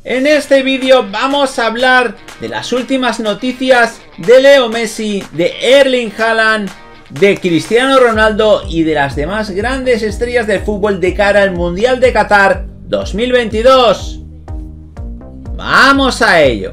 En este vídeo vamos a hablar de las últimas noticias de Leo Messi, de Erling Haaland, de Cristiano Ronaldo y de las demás grandes estrellas del fútbol de cara al Mundial de Qatar 2022. ¡Vamos a ello!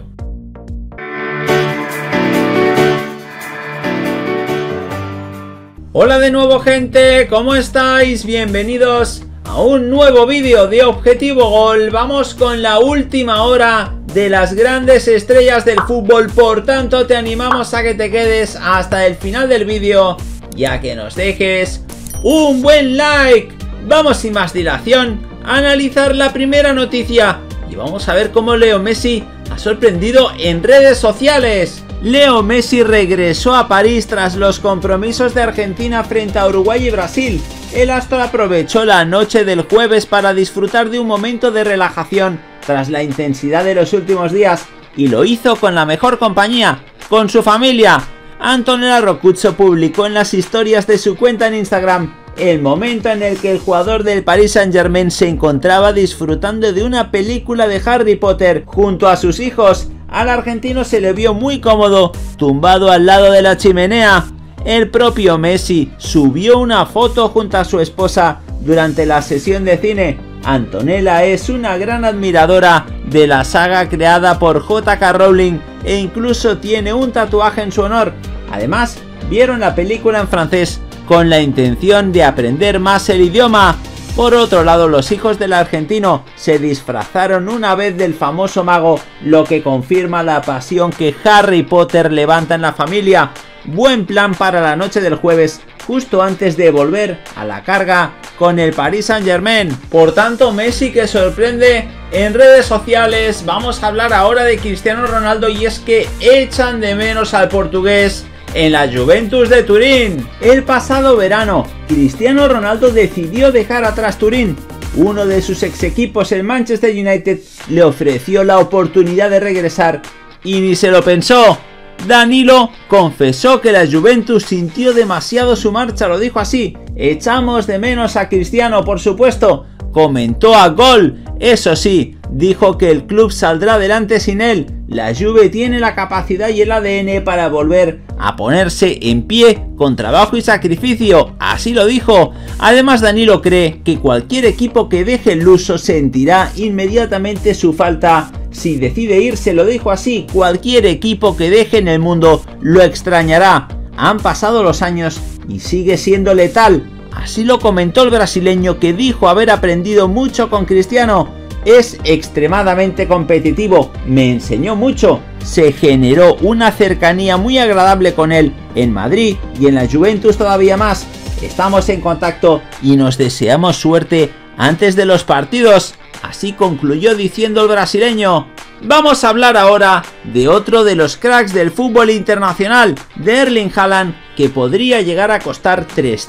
Hola de nuevo, gente, ¿cómo estáis? Bienvenidos a un nuevo vídeo de Objetivo Gol. Vamos con la última hora de las grandes estrellas del fútbol, por tanto te animamos a que te quedes hasta el final del vídeo y a que nos dejes un buen like. Vamos sin más dilación a analizar la primera noticia y vamos a ver cómo Leo Messi ha sorprendido en redes sociales. Leo Messi regresó a París tras los compromisos de Argentina frente a Uruguay y Brasil. El astro aprovechó la noche del jueves para disfrutar de un momento de relajación tras la intensidad de los últimos días y lo hizo con la mejor compañía, con su familia. Antonella Roccuzzo publicó en las historias de su cuenta en Instagram el momento en el que el jugador del Paris Saint-Germain se encontraba disfrutando de una película de Harry Potter junto a sus hijos. Al argentino se le vio muy cómodo, tumbado al lado de la chimenea. El propio Messi subió una foto junto a su esposa durante la sesión de cine. Antonella es una gran admiradora de la saga creada por J.K. Rowling e incluso tiene un tatuaje en su honor. Además, vieron la película en francés con la intención de aprender más el idioma. Por otro lado, los hijos del argentino se disfrazaron una vez del famoso mago, lo que confirma la pasión que Harry Potter levanta en la familia. Buen plan para la noche del jueves, justo antes de volver a la carga con el Paris Saint-Germain. Por tanto, Messi que sorprende en redes sociales. Vamos a hablar ahora de Cristiano Ronaldo, y es que echan de menos al portugués en la Juventus de Turín. El pasado verano, Cristiano Ronaldo decidió dejar atrás Turín. Uno de sus ex equipos, el Manchester United, le ofreció la oportunidad de regresar y ni se lo pensó. Danilo confesó que la Juventus sintió demasiado su marcha, lo dijo así: echamos de menos a Cristiano, por supuesto. Comentó a Gol. Eso sí, dijo que el club saldrá adelante sin él. La Juve tiene la capacidad y el ADN para volver a ponerse en pie con trabajo y sacrificio, así lo dijo. Además, Danilo cree que cualquier equipo que deje el luso sentirá inmediatamente su falta si decide irse, lo dijo así: cualquier equipo que deje en el mundo lo extrañará. Han pasado los años y sigue siendo letal. Así lo comentó el brasileño, que dijo haber aprendido mucho con Cristiano. Es extremadamente competitivo, me enseñó mucho, se generó una cercanía muy agradable con él en Madrid y en la Juventus todavía más. Estamos en contacto y nos deseamos suerte antes de los partidos, así concluyó diciendo el brasileño. Vamos a hablar ahora de otro de los cracks del fútbol internacional, de Erling Haaland, que podría llegar a costar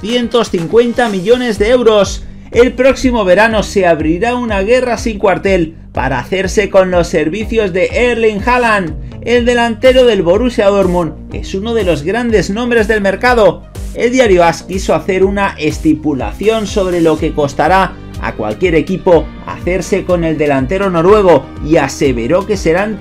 350 millones de euros. El próximo verano se abrirá una guerra sin cuartel para hacerse con los servicios de Erling Haaland. El delantero del Borussia Dortmund es uno de los grandes nombres del mercado. El diario AS quiso hacer una estipulación sobre lo que costará a cualquier equipo hacerse con el delantero noruego y aseveró que serán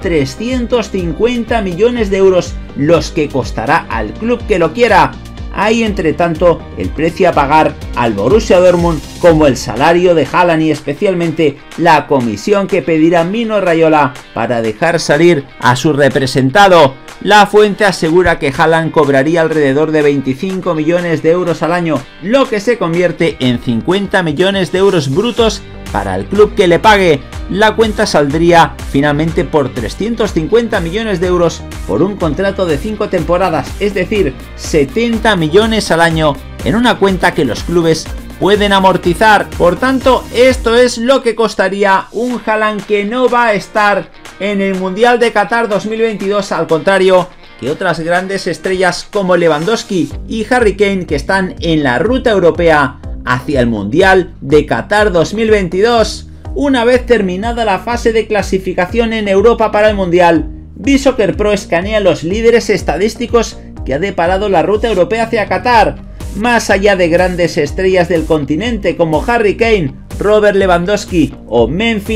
350 millones de euros los que costará al club que lo quiera. Hay entre tanto el precio a pagar al Borussia Dortmund, como el salario de Haaland y especialmente la comisión que pedirá Mino Raiola para dejar salir a su representado. La fuente asegura que Haaland cobraría alrededor de 25 millones de euros al año, lo que se convierte en 50 millones de euros brutos para el club que le pague. La cuenta saldría finalmente por 350 millones de euros por un contrato de 5 temporadas, es decir, 70 millones al año en una cuenta que los clubes pueden amortizar. Por tanto, esto es lo que costaría un Haaland que no va a estar en el Mundial de Qatar 2022, al contrario que otras grandes estrellas como Lewandowski y Harry Kane, que están en la ruta europea hacia el Mundial de Qatar 2022. Una vez terminada la fase de clasificación en Europa para el Mundial, B-Soccer-Pro escanea los líderes estadísticos que ha deparado la ruta europea hacia Qatar. Más allá de grandes estrellas del continente como Harry Kane, Robert Lewandowski o Memphis,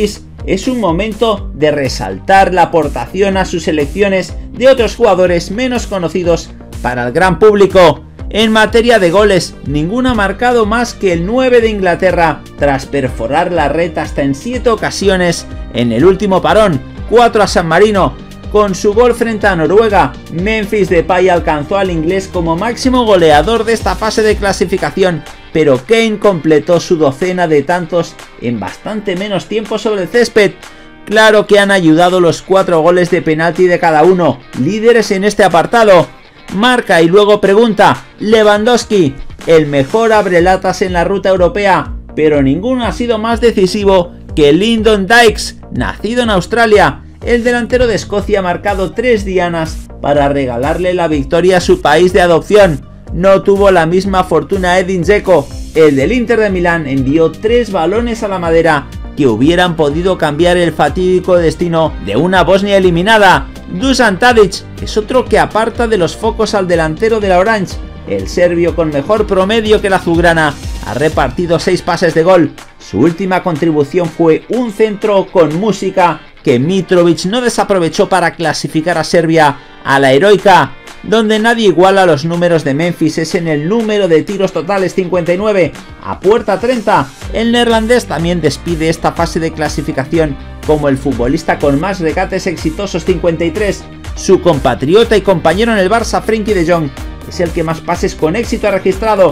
es un momento de resaltar la aportación a sus selecciones de otros jugadores menos conocidos para el gran público. En materia de goles, ninguno ha marcado más que el 9 de Inglaterra, tras perforar la red hasta en 7 ocasiones en el último parón, 4 a San Marino. Con su gol frente a Noruega, Memphis Depay alcanzó al inglés como máximo goleador de esta fase de clasificación, pero Kane completó su docena de tantos en bastante menos tiempo sobre el césped. Claro que han ayudado los 4 goles de penalti de cada uno, líderes en este apartado. Marca y luego pregunta: Lewandowski, el mejor abrelatas en la ruta europea, pero ninguno ha sido más decisivo que Lyndon Dykes, nacido en Australia. El delantero de Escocia ha marcado 3 dianas para regalarle la victoria a su país de adopción. No tuvo la misma fortuna Edin Dzeko. El del Inter de Milán envió 3 balones a la madera que hubieran podido cambiar el fatídico destino de una Bosnia eliminada. Dusan Tadic es otro que aparta de los focos al delantero de la Orange. El serbio, con mejor promedio que la azulgrana, ha repartido 6 pases de gol. Su última contribución fue un centro con música que Mitrovic no desaprovechó para clasificar a Serbia a la heroica. Donde nadie iguala los números de Memphis es en el número de tiros totales, 59 a puerta 30. El neerlandés también despide esta fase de clasificación como el futbolista con más regates exitosos, 53. Su compatriota y compañero en el Barça, Frenkie de Jong, es el que más pases con éxito ha registrado,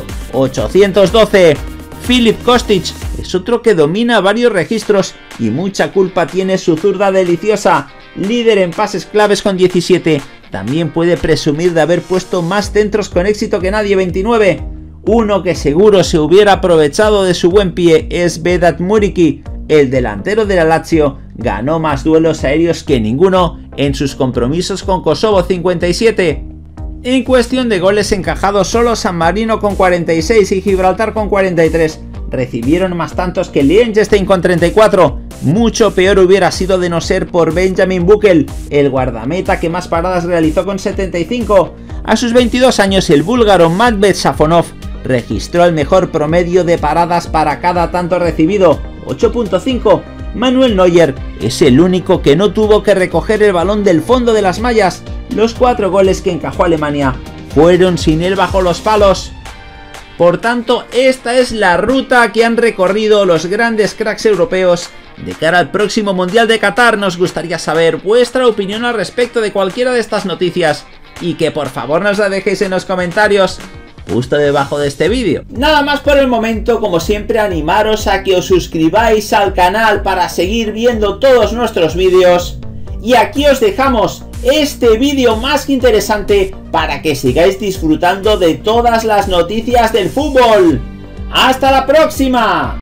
812. Filip Kostic es otro que domina varios registros y mucha culpa tiene su zurda deliciosa, líder en pases claves con 17. También puede presumir de haber puesto más centros con éxito que nadie, 29. Uno que seguro se hubiera aprovechado de su buen pie es Vedat Muriqi. El delantero de la Lazio ganó más duelos aéreos que ninguno en sus compromisos con Kosovo, 57. En cuestión de goles encajados, solo San Marino con 46 y Gibraltar con 43 recibieron más tantos que Liechtenstein con 34. Mucho peor hubiera sido de no ser por Benjamin Bukel, el guardameta que más paradas realizó con 75. A sus 22 años, el búlgaro Matvey Safonov registró el mejor promedio de paradas para cada tanto recibido, 8.5. Manuel Neuer es el único que no tuvo que recoger el balón del fondo de las mallas. Los 4 goles que encajó Alemania fueron sin él bajo los palos. Por tanto, esta es la ruta que han recorrido los grandes cracks europeos de cara al próximo Mundial de Qatar. Nos gustaría saber vuestra opinión al respecto de cualquiera de estas noticias y que por favor nos la dejéis en los comentarios justo debajo de este vídeo. Nada más por el momento. Como siempre, animaros a que os suscribáis al canal para seguir viendo todos nuestros vídeos. Y aquí os dejamos este vídeo más que interesante para que sigáis disfrutando de todas las noticias del fútbol. ¡Hasta la próxima!